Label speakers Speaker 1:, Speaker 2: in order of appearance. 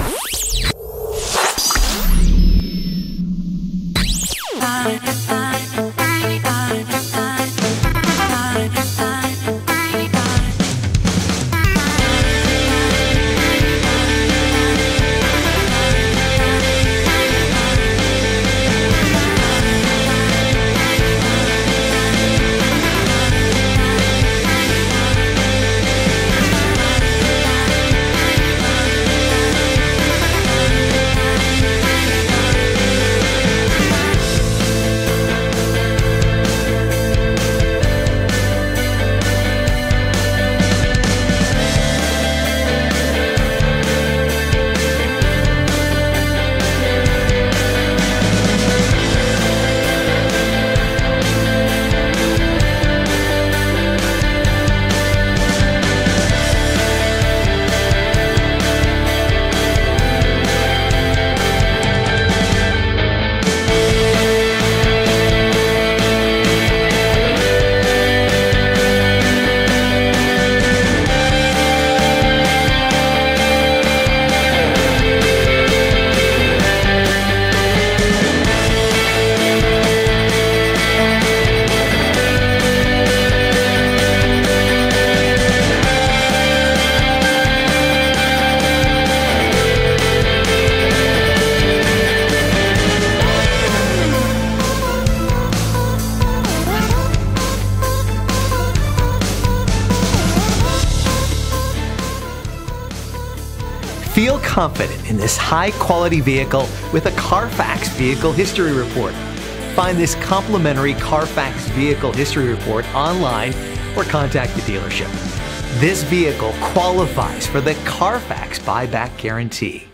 Speaker 1: Feel confident in this high-quality vehicle with a Carfax Vehicle History Report. Find this complimentary Carfax Vehicle History Report online or contact the dealership. This vehicle qualifies for the Carfax Buyback Guarantee.